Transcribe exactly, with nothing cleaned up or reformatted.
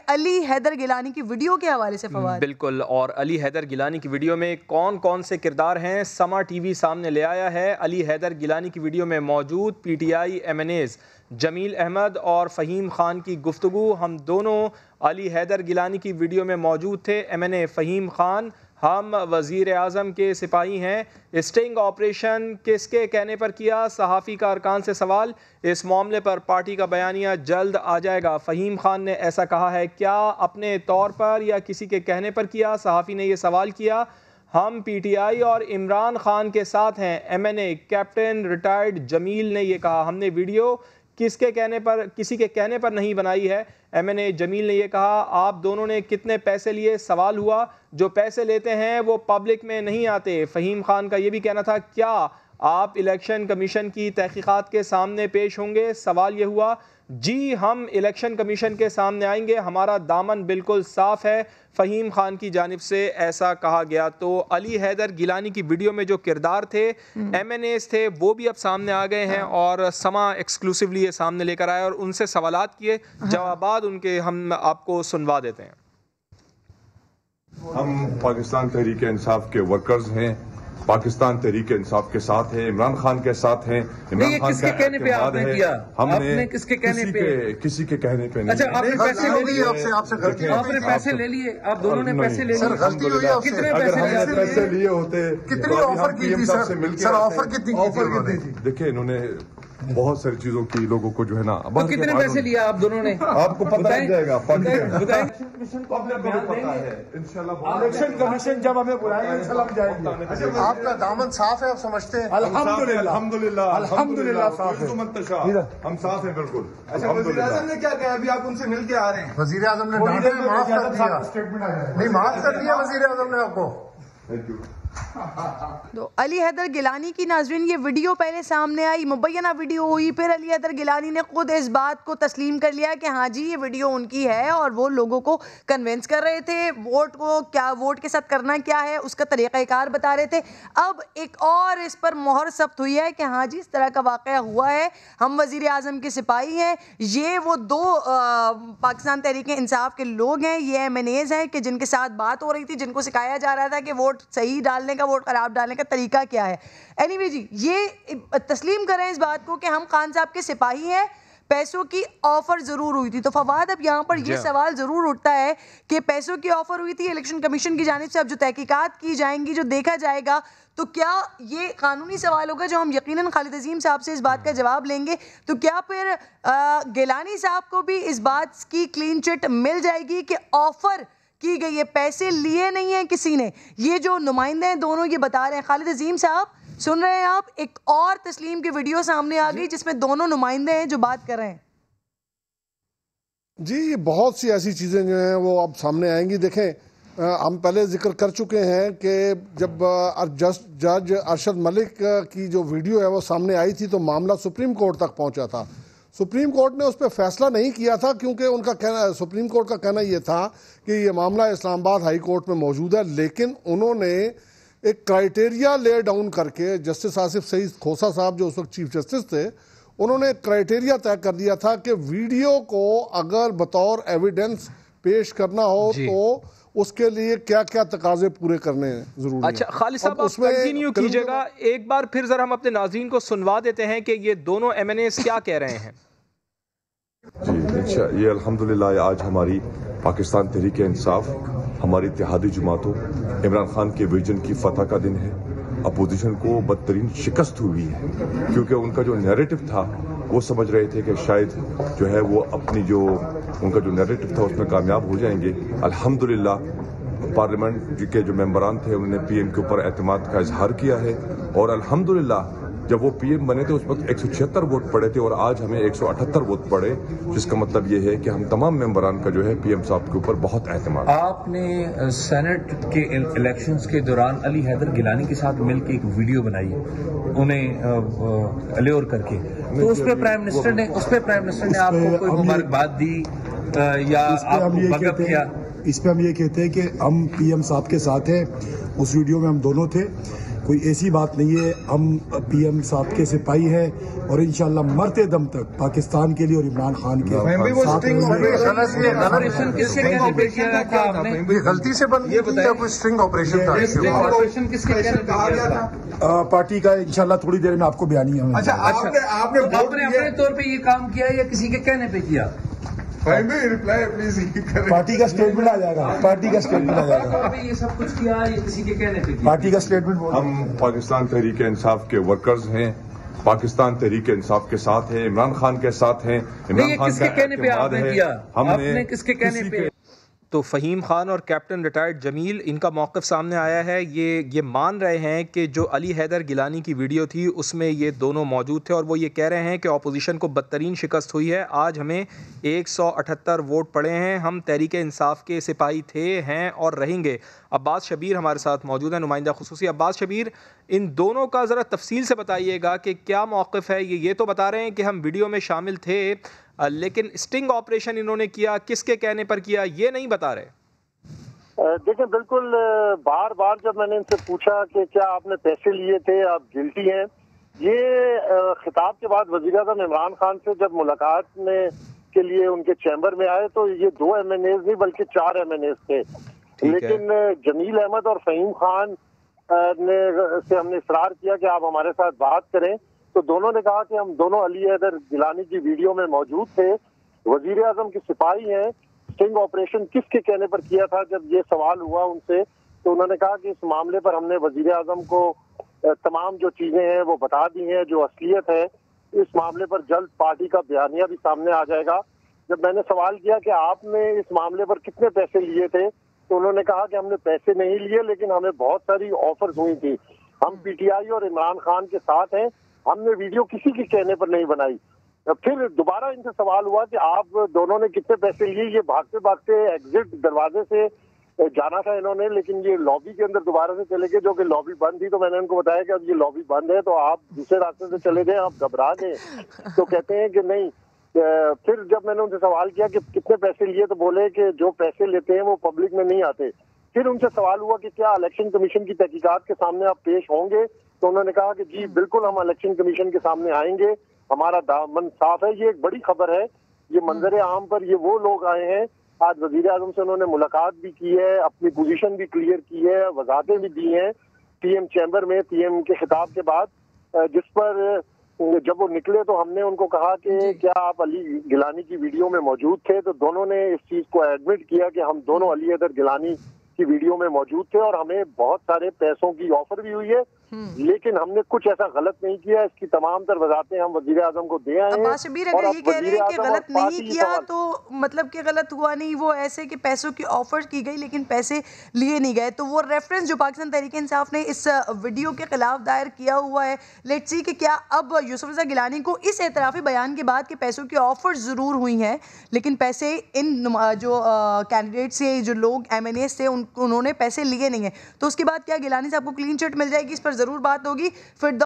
अली हैदर गिलानी की वीडियो के हवाले से फवाद। बिल्कुल, और अली हैदर गिलानी की वीडियो में कौन कौन से किरदार हैं, समा टीवी सामने ले आया है। अली हैदर गिलानी की वीडियो में मौजूद पीटीआई एमएनएज जमील अहमद और फ़हीम खान की गुफ्तगू। हम दोनों अली हैदर गिलानी की वीडियो में मौजूद थे। एमएनए फ़हीम खान, हम वज़ीर आज़म के सिपाही हैं। स्टिंग ऑपरेशन किसके कहने पर किया? सहाफ़ी का अरकान से सवाल। इस मामले पर पार्टी का बयानिया जल्द आ जाएगा। फ़हीम खान ने ऐसा कहा है, क्या अपने तौर पर या किसी के कहने पर किया? सहाफ़ी ने यह सवाल किया। हम पीटीआई और इमरान खान के साथ हैं। एमएनए कैप्टन रिटायर्ड जमील ने यह कहा, हमने वीडियो किसके कहने पर, किसी के कहने पर नहीं बनाई है। एमएनए जमील ने यह कहा, आप दोनों ने कितने पैसे लिए? सवाल हुआ, जो पैसे लेते हैं वो पब्लिक में नहीं आते। फ़हीम खान का यह भी कहना था, क्या आप इलेक्शन कमीशन की तहकीकात के सामने पेश होंगे? सवाल यह हुआ, जी हम इलेक्शन कमीशन के सामने आएंगे, हमारा दामन बिल्कुल साफ है। फ़हीम खान की जानिब से ऐसा कहा गया। तो अली हैदर गिलानी की वीडियो में जो किरदार थे, एमएनएस थे, वो भी अब सामने आ गए हैं और समा एक्सक्लूसिवली ये सामने लेकर आए और उनसे सवालात किए, जवाबात उनके हम आपको सुनवा देते हैं। हम पाकिस्तान तहरीक इंसाफ के वर्कर्स हैं, पाकिस्तान तहरीक इंसाफ के साथ हैं, इमरान खान के साथ हैं। इमरान खान किसके कहने पे आपने किया? हमने आपने किसके कहने किसी पे? के, किसी के कहने पे नहीं। अच्छा, आपने पैसे ले लिए? आपसे आपसे गलती आपने पैसे ले लिए? आप दोनों ने पैसे ले लिए? सर गलती हुई आपसे। कितने अगर हमने पैसे पैसे लिए होते, कितनी ऑफर की थी सर? सर ऑफर कितनी की थी? देखिए, इन्होंने बहुत सारी चीजों की लोगों को जो है ना, तो कितने पैसे लिया आप दोनों ने? आपको पता लग जाएगा। इलेक्शन कमीशन जब हमें बुलाएंगे इंशाल्लाह हम जाएंगे। आपका दामन साफ है, आप समझते हैं? अल्हम्दुलिल्लाह अल्हम्दुलिल्लाह अल्हम्दुलिल्लाह साफ है, हम साफ हैं बिल्कुल। अच्छा, वज़ीर आज़म ने क्या कहा? अभी आप उनसे मिल के आ रहे हैं। वजीर आजम ने डांटे, माफ कर दिया, नहीं माफ कर दिया वजीर आजम ने आपको। Thank you. तो अली हैदर गिलानी की नाज़रीन ये वीडियो पहले सामने आई, मुबैना वीडियो हुई, फिर अली हैदर गिलानी ने खुद इस बात को तस्लीम कर लिया कि हाँ जी ये वीडियो उनकी है और वो लोगों को कन्विंस कर रहे थे, वोट को क्या, वोट के साथ करना क्या है उसका तरीक़ाकार बता रहे थे। अब एक और इस पर मोहर सख्त हुई है कि हाँ जी इस तरह का वाक़या हुआ है, हम वज़ीर आज़म के सिपाही हैं, ये वो दो आ, पाकिस्तान तहरीक इंसाफ के लोग हैं, ये एम एन एज़ हैं कि जिनके साथ बात हो रही थी, जिनको सिखाया जा रहा था कि वोट सही डालने का, वोट खराब डालने का तरीका क्या है। एनीवे जी, ये तस्लीम करें इस बात को कि हम खान साहब के सिपाही हैं, पैसों की ऑफर जरूर हुई थी। तो फवाद अब यहाँ पर ये सवाल जरूर उठता है कि पैसों की ऑफर हुई थी इलेक्शन कमीशन की जानिब से, अब जो तहकीकात की जाएंगी, जो देखा जाएगा, तो क्या ये कानूनी सवाल होगा जो हम यकीनन खालिद अजीम साहब से इस बात का जवाब लेंगे। तो क्या फिर गिलानी साहब को भी इस बात की क्लीन चिट मिल जाएगी कि ऑफर की गई है, पैसे लिए नहीं है किसी ने? ये जो नुमाइंदे हैं दोनों ये बता रहे हैं। खालिद अजीम साहब सुन रहे हैं आप? एक और तस्लीम की वीडियो सामने आ गई जिसमें दोनों नुमाइंदे हैं जो बात कर रहे हैं। जी, बहुत सी ऐसी चीज़ें जो हैं वो अब सामने आएंगी। देखें, हम पहले जिक्र कर चुके हैं कि जब जज जज अरशद मलिक की जो वीडियो है वो सामने आई थी तो मामला सुप्रीम कोर्ट तक पहुंचा था। सुप्रीम कोर्ट ने उस पर फैसला नहीं किया था क्योंकि उनका कहना, सुप्रीम कोर्ट का कहना यह था कि ये मामला इस्लामाबाद हाई कोर्ट में मौजूद है, लेकिन उन्होंने एक क्राइटेरिया ले डाउन करके, जस्टिस आसिफ सईद खोसा साहब जो उस वक्त चीफ जस्टिस थे, उन्होंने क्राइटेरिया तय कर दिया था कि वीडियो को अगर बतौर एविडेंस पेश करना हो तो उसके लिए क्या क्या तकाजे पूरे करने जरूरी। अच्छा खालिद साहब, आप कंटिन्यू कीजिएगा, एक बार फिर जरा हम अपने नाज़रीन को सुनवा देते हैं कि ये दोनों एम एन एस क्या कह रहे हैं। जी अच्छा, ये अल्हम्दुलिल्लाह आज हमारी पाकिस्तान तहरीक इंसाफ, हमारी इत्तेहादी जमातों, इमरान खान के विजन की फतह का दिन है। अपोजिशन को बदतरीन शिकस्त हुई है क्योंकि उनका जो नैरेटिव था वो समझ रहे थे कि शायद जो है वो अपनी जो उनका जो नैरेटिव था उसमें कामयाब हो जाएंगे। अल्हम्दुलिल्लाह पार्लियामेंट के जो मेंबरान थे उन्होंने पीएम के ऊपर एतमाद का इजहार किया है और अल्हम्दुलिल्लाह जब वो पीएम बने थे उस वक्त एक सौ छिहत्तर वोट पड़े थे और आज हमें एक सौ अठहत्तर वोट पड़े, जिसका मतलब ये है कि हम तमाम मेंबरान का जो है पीएम साहब के ऊपर बहुत एतमाद। आपने सेनेट के इलेक्शंस के दौरान अली हैदर गिलानी के साथ मिलकर एक वीडियो बनाई उन्हें अल्योर करके, तो उस पर प्राइम मिनिस्टर ने उस पर प्राइम मिनिस्टर ने आपको कोई मुबारकबाद दी या आपको बगअप किया? इस पे हम ये कहते हैं कि हम पीएम साहब के साथ हैं, उस वीडियो में हम दोनों थे। कोई ऐसी बात नहीं है। हम पीएम साहब के सिपाही हैं और इंशाल्लाह मरते दम तक पाकिस्तान के लिए और इमरान खान के साथ रहेंगे। गलती से बन गया, कोई स्ट्रिंग ऑपरेशन था। ऑपरेशन किसके कहने पे किया था? पार्टी का इंशाल्लाह थोड़ी देर में आपको बयानी है। अच्छा, आपने आपने आपने अपने तौर पे ये काम किया या किसी के कहने पे किया? Reply please. पार्टी का स्टेटमेंट आ जाएगा, पार्टी का स्टेटमेंट आ जाएगा। ये सब कुछ किया या किसी के कहने पे किया? पार्टी का स्टेटमेंट। हम पाकिस्तान तहरीक इंसाफ के वर्कर्स हैं, पाकिस्तान तहरीक इंसाफ के साथ हैं, इमरान खान के साथ हैं। इमरान खान किसके कहने पे आपने किया? हमने किसके कहने पे? तो फ़हीम खान और कैप्टन रिटायर्ड जमील, इनका मौक़िफ़ सामने आया है। ये ये मान रहे हैं कि जो अली हैदर गिलानी की वीडियो थी उसमें ये दोनों मौजूद थे, और वो ये कह रहे हैं कि अपोजिशन को बदतरीन शिकस्त हुई है। आज हमें एक सौ अठहत्तर वोट पड़े हैं, हम तहरीक इंसाफ के सिपाही थे, हैं और रहेंगे। अब्बास शबीर हमारे साथ मौजूद है, नुमाइंदा खुसूसी। अब्बास शबीर, इन दोनों का ज़रा तफसील से बताइएगा कि क्या मौक़िफ़ है। ये ये तो बता रहे हैं कि हम वीडियो में शामिल थे, लेकिन स्टिंग ऑपरेशन इन्होंने किया, किसके कहने पर किया, ये नहीं बता रहे। देखिए, बिल्कुल बार बार जब मैंने इनसे पूछा कि क्या आपने पैसे लिए थे, आप गिल्टी हैं, ये खिताब के बाद वज़ीर आज़म इमरान खान से जब मुलाकात में के लिए उनके चैम्बर में आए तो ये दो एम एन एज नहीं बल्कि चार एम एन एज थे। लेकिन जमील अहमद और फ़हीम खान ने से हमने इसरार किया कि आप हमारे साथ बात करें, तो दोनों ने कहा कि हम दोनों अली हैदर गिलानी की वीडियो में मौजूद थे, वजीर आजम के सिपाही हैं। स्टिंग ऑपरेशन किसके कहने पर किया था? जब ये सवाल हुआ उनसे तो उन्होंने कहा कि इस मामले पर हमने वजीर आजम को तमाम जो चीजें हैं वो बता दी हैं, जो असलियत है इस मामले पर जल्द पार्टी का बयानिया भी सामने आ जाएगा। जब मैंने सवाल किया कि आपने इस मामले पर कितने पैसे लिए थे, तो उन्होंने कहा कि हमने पैसे नहीं लिए, लेकिन हमें बहुत सारी ऑफर्स हुई थी। हम पीटीआई और इमरान खान के साथ हैं, हमने वीडियो किसी के कहने पर नहीं बनाई। फिर दोबारा इनसे सवाल हुआ कि आप दोनों ने कितने पैसे लिए। ये भागते भागते एग्जिट दरवाजे से जाना था इन्होंने, लेकिन ये लॉबी के अंदर दोबारा से चले गए, जो कि लॉबी बंद थी। तो मैंने उनको बताया कि अब ये लॉबी बंद है, तो आप दूसरे रास्ते से चले गए, आप घबरा गए। तो कहते हैं कि नहीं। फिर जब मैंने उनसे सवाल किया कि कितने पैसे लिए, तो बोले कि जो पैसे लेते हैं वो पब्लिक में नहीं आते। फिर उनसे सवाल हुआ कि क्या इलेक्शन कमीशन की तहकीकात के सामने आप पेश होंगे, तो उन्होंने कहा कि जी बिल्कुल हम इलेक्शन कमीशन के सामने आएंगे, हमारा दामन साफ है। ये एक बड़ी खबर है। ये मंजर आम पर ये वो लोग आए हैं। आज वजीर आजम से उन्होंने मुलाकात भी की है, अपनी पोजीशन भी क्लियर की है, वजाहतें भी दी हैं पीएम चैम्बर में पीएम के खिताब के बाद, जिस पर जब वो निकले तो हमने उनको कहा कि क्या आप अली गिलानी की वीडियो में मौजूद थे, तो दोनों ने इस चीज को एडमिट किया कि हम दोनों अली हैदर गिलानी की वीडियो में मौजूद थे और हमें बहुत सारे पैसों की ऑफर भी हुई है, लेकिन हमने कुछ ऐसा गलत नहीं किया। इसकी तमाम तर वजाहतें हम वजीर आजम को दे आए हैं। अब्बास शबीर अगर ये कह रहे हैं कि गलत नहीं किया तो मतलब कि गलत हुआ नहीं, वो ऐसे कि पैसों की ऑफर की गई लेकिन पैसे लिए नहीं गए। तो वो रेफरेंस जो पाकिस्तान तहरीक इंसाफ ने इस वीडियो के खिलाफ दायर किया हुआ है, लेट्स सी कि क्या अब यूसुफ रज़ा गिलानी को इस एतराफ़ी बयान के बाद कि पैसों की ऑफर ज़रूर हुई हैं लेकिन पैसे इन जो कैंडिडेट से जो लोग एम एन एस थे उन उन्होंने पैसे लिए नहीं हैं, तो उसके बाद क्या गिलानी साहब को क्लीन चिट मिल जाएगी? इस पर ज़रूर बात होगी। फिर